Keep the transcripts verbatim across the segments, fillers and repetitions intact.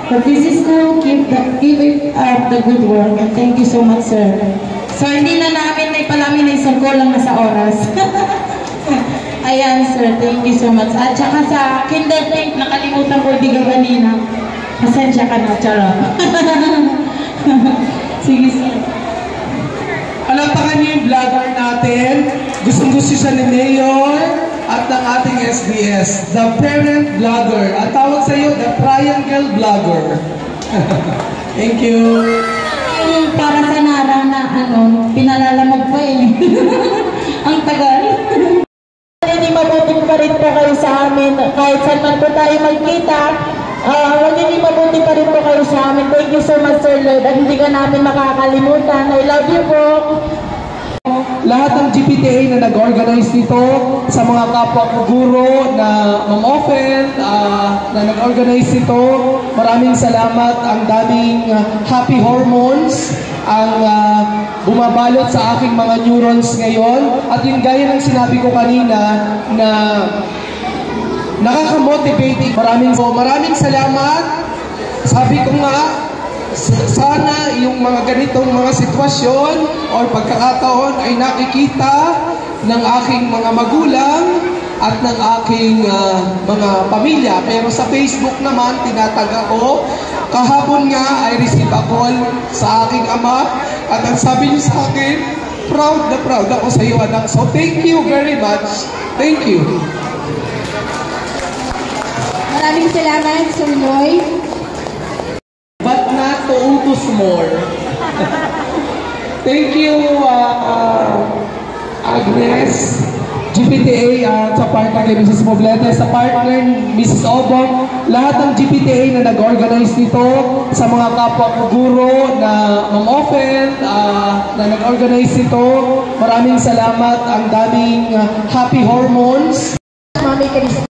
But this is school, keep, the, keep it up the good work. And thank you so much, sir. So, hindi na namin na ipalamin na isang kulang na sa oras. Ayan, sir. Thank you so much. At saka sa Kinder Pink, nakalimutan ko ibigay kanina. Pasensya ka na, charot. Sige, sir. Palapakan niyo yung vlogger natin. Gustong-gusto siya ni Mayor at ng ating S B S. The Parent Vlogger. At tawag sa iyo, the Triangle Vlogger. Thank you. Yung para sa Nara na ano, pinalalamag pa eh. Ang tagal. Hindi mabuting pa rin po kayo sa amin. Kahit saan man po tayo magkita, uh, wag hindi mabuting pa rin po kayo sa amin. Thank you so much, Sir Lloyd. At hindi ka namin makakalimutan. I love you po. Lahat ng G P T A na nag-organize nito, sa mga kapwa ko guro na mam-offen, uh, na nag-organize nito, maraming salamat. Ang daming uh, happy hormones ang uh, bumabalot sa aking mga neurons ngayon. At yung gaya ng sinabi ko kanina na nakaka-motivating. Maraming, so, maraming salamat. Sabi ko nga, sana yung mga ganitong mga sitwasyon o pagkakataon ay nakikita ng aking mga magulang at ng aking uh, mga pamilya. Pero sa Facebook naman, tinataga ko. Kahapon nga ay receive a call sa aking ama at ang sabi niya sa akin, proud na proud ako sa iyo, anak. So thank you very much. Thank you. Maraming salamat, Sir Lloyd. But not to utos more. Thank you, uh, uh, Agnes, G P T A, uh, sa partner kay Missus Moblete, sa partner Missus Obong, lahat ng G P T A na nag-organize nito, sa mga kapwa ko guro na mam-offen, uh, na nag-organize nito, maraming salamat. Ang daming uh, happy hormones. Mami Chris.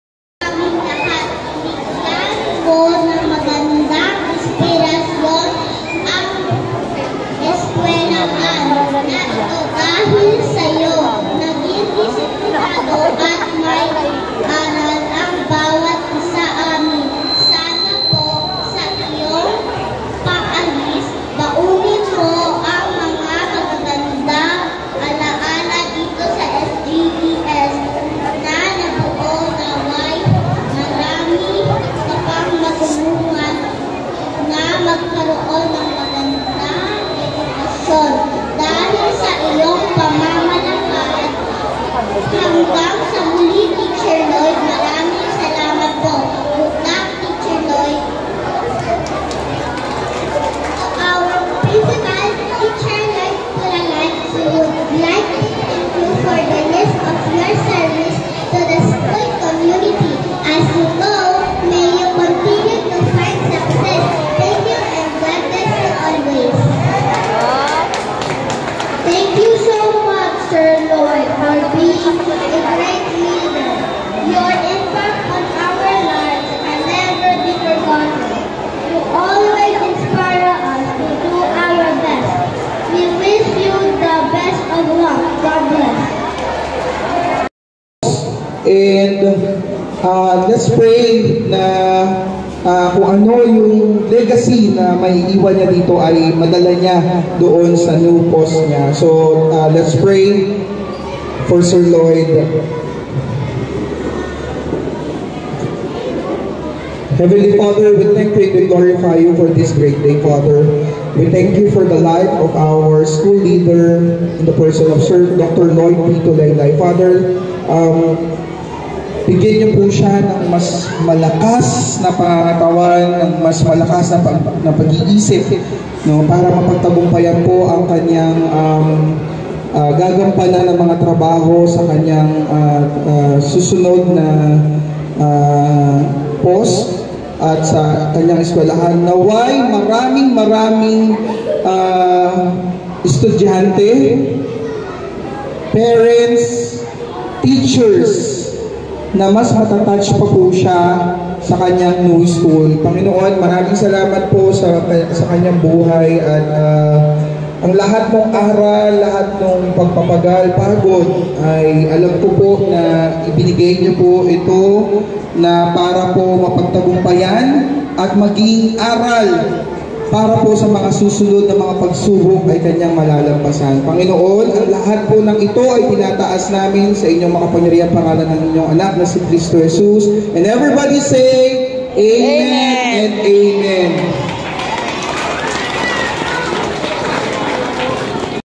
Dahil sa'yo, naging disiplinado at may aral ang bawat isa amin. Sana po sa iyong paalis, baunin mo ang mga magagandang alaala dito sa S G B S na nabuo naway marami ka pang matulungan na magkaroon ng magandang edukasyon. Dahil sa iyong pamamalakad, hanggang sa muli, Teacher Lloyd, maraming salamat po. Good luck, Teacher Lloyd. Our principal, Teacher Lloyd Pulalan, we would like to thank you for the list of your service to the school community. As you go, may you continue to find success. Thank you and God bless you always. Thank you so much, Sir Lloyd, for being a great leader. Your impact on our lives can never be forgotten. You always inspire us to do our best. We wish you the best of luck. God bless. And uh, let's pray na Uh, kung ano yung legacy na may iwan niya dito ay madala niya doon sa new post niya. So, uh, let's pray for Sir Lloyd. Heavenly Father, we thank you and we glorify you for this great day, Father. We thank you for the life of our school leader in the person of Sir Doctor Lloyd P. Tulaylay. Father, um, bigyan niyo po siya ng mas malakas na pangangatawan, ng mas malakas na, pag, na pag-iisip, no, para mapagtagumpayan po ang kanyang um, uh, gagampanan ng mga trabaho sa kanyang uh, uh, susunod na uh, post at sa kanyang eskwelahan. Naway maraming maraming uh, estudyante, parents, teachers na mas matatouch pa po siya sa kanyang new school. Panginoon, maraming salamat po sa, sa kanyang buhay at uh, ang lahat ng aral, lahat ng pagpapagal, pagod ay alam ko po na ibinigay niyo po ito na para po mapagtagumpayan at maging aral para po sa mga susunod na mga pagsubok ay kanyang malalampasan. Panginoon, ang lahat po ng ito ay tinataas namin sa inyong makapangyarihan pangalan ng inyong anak na si Kristo Jesus. And everybody say, Amen, Amen. And Amen.